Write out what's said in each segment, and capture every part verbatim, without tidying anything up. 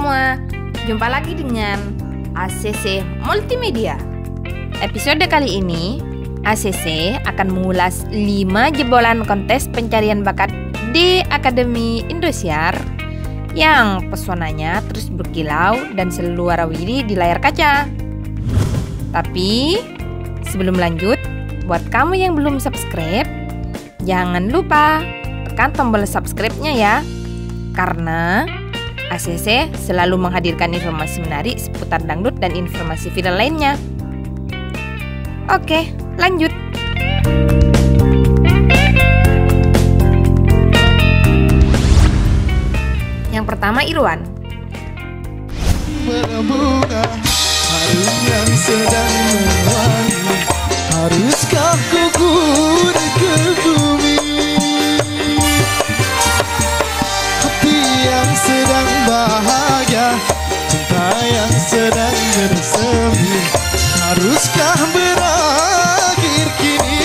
semua, jumpa lagi dengan A C C Multimedia. Episode kali ini, A C C akan mengulas lima jebolan kontes pencarian bakat di Akademi Indosiar yang pesonanya terus berkilau dan selalu warawiri di layar kaca. Tapi sebelum lanjut, buat kamu yang belum subscribe, jangan lupa tekan tombol subscribe-nya ya, karena A C C selalu menghadirkan informasi menarik seputar dangdut dan informasi viral lainnya. Oke, lanjut. Yang pertama, Irwan. Berbunga harum yang sedang mewangi, haruskah gugur ke bumi? Hati yang sedang bahagia, cinta yang sedang bersemi, haruskah berakhir kini?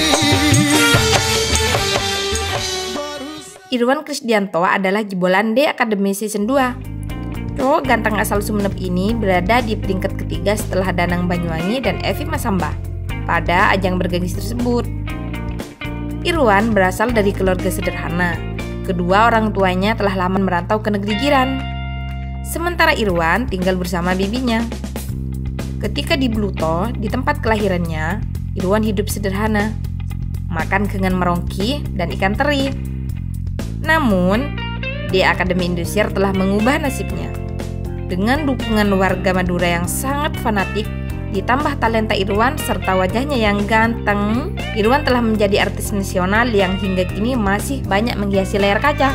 Irwan Krisdianto adalah jebolan D Akademi Season dua. Cowok ganteng asal Sumeneb ini berada di peringkat ketiga setelah Danang Banyuwangi dan Evi Masamba pada ajang bergengsi tersebut. Irwan berasal dari keluarga sederhana. Kedua orang tuanya telah lama merantau ke negeri jiran. Sementara Irwan tinggal bersama bibinya. Ketika di Bluto, di tempat kelahirannya, Irwan hidup sederhana, makan kengan merongki dan ikan teri. Namun, di Akademi Indosiar telah mengubah nasibnya. Dengan dukungan warga Madura yang sangat fanatik, ditambah talenta Irwan serta wajahnya yang ganteng, Irwan telah menjadi artis nasional yang hingga kini masih banyak menghiasi layar kaca.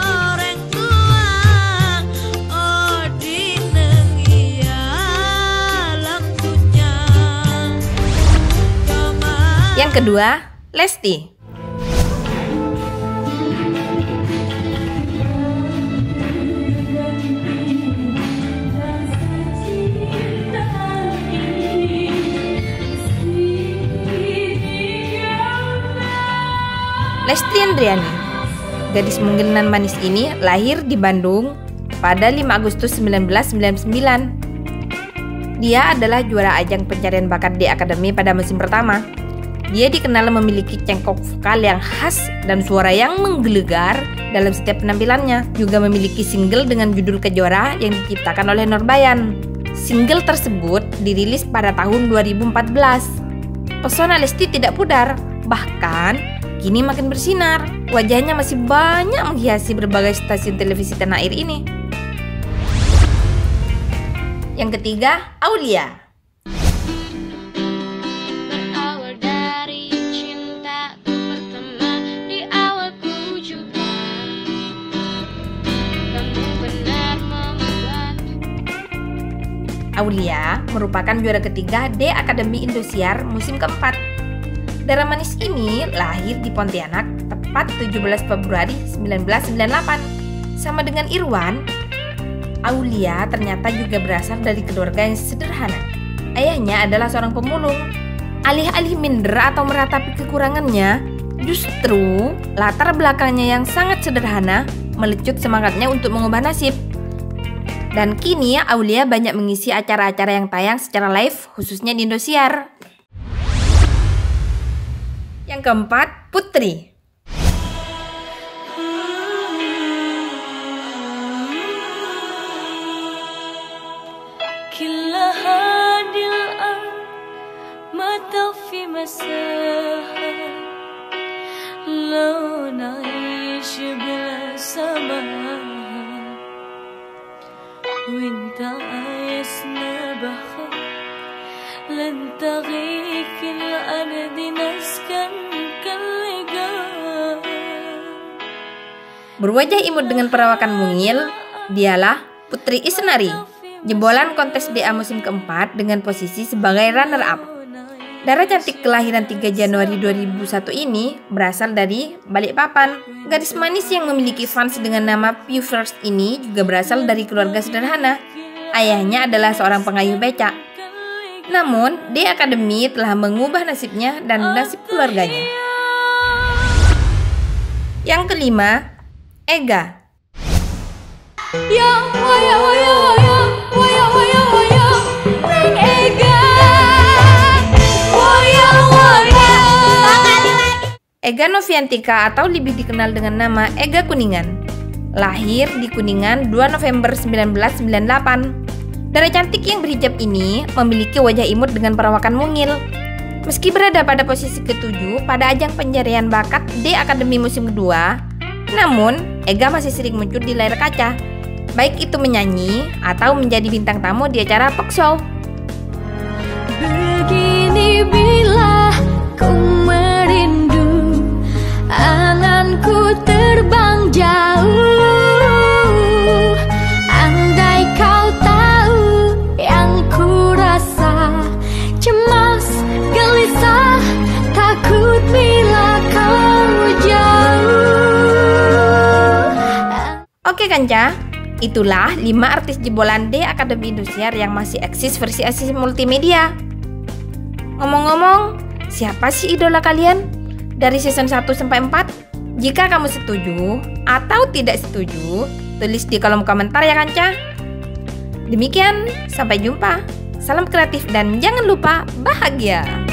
Yang kedua, Lesti. Lesti Andriani, gadis mungilnan manis ini lahir di Bandung pada lima Agustus seribu sembilan ratus sembilan puluh sembilan. Dia adalah juara ajang pencarian bakat di Akademi pada musim pertama. Dia dikenal memiliki cengkok vokal yang khas dan suara yang menggelegar dalam setiap penampilannya. Juga memiliki single dengan judul Kejora yang diciptakan oleh Norbayan. Single tersebut dirilis pada tahun dua ribu empat belas. Pesona Lesti tidak pudar, bahkan kini makin bersinar. Wajahnya masih banyak menghiasi berbagai stasiun televisi tanah air ini. Yang ketiga, Aulia. Aulia merupakan juara ketiga D Akademi Indosiar musim keempat. Darah manis ini lahir di Pontianak tepat tujuh belas Februari seribu sembilan ratus sembilan puluh delapan. Sama dengan Irwan, Aulia ternyata juga berasal dari keluarga yang sederhana. Ayahnya adalah seorang pemulung. Alih-alih minder atau meratapi kekurangannya, justru latar belakangnya yang sangat sederhana melecut semangatnya untuk mengubah nasib. Dan kini Aulia banyak mengisi acara-acara yang tayang secara live khususnya di Indosiar. Yang keempat, Putri. Berwajah imut dengan perawakan mungil, dialah Putri Isnari, jebolan kontes D A musim keempat dengan posisi sebagai runner-up. Dara cantik kelahiran tiga Januari dua ribu satu ini berasal dari Balikpapan. Gadis manis yang memiliki fans dengan nama Pew First ini juga berasal dari keluarga sederhana. Ayahnya adalah seorang pengayuh becak. Namun, D Akademi telah mengubah nasibnya dan nasib keluarganya. Yang kelima, Ega. Ya waya waya waya waya waya waya Neng Ega Waya waya Ega Noviantika atau lebih dikenal dengan nama Ega Kuningan. Lahir di Kuningan dua November seribu sembilan ratus sembilan puluh delapan. Dara cantik yang berhijab ini memiliki wajah imut dengan perawakan mungil. Meski berada pada posisi ketujuh pada ajang pencarian bakat D Akademi musim kedua, namun Ega masih sering muncul di layar kaca, baik itu menyanyi atau menjadi bintang tamu di acara talk show. Begini bila ku merindu, anganku terbang jauh. Andai kau tahu yang ku rasa, cemas, gelisah, takut bila kau jauh. Oke Kanca, itulah lima artis jebolan D Akademi Indosiar yang masih eksis versi eksis multimedia. Ngomong-ngomong, siapa sih idola kalian dari season satu sampai empat? Jika kamu setuju atau tidak setuju, tulis di kolom komentar ya Kanca. Demikian, sampai jumpa. Salam kreatif dan jangan lupa bahagia.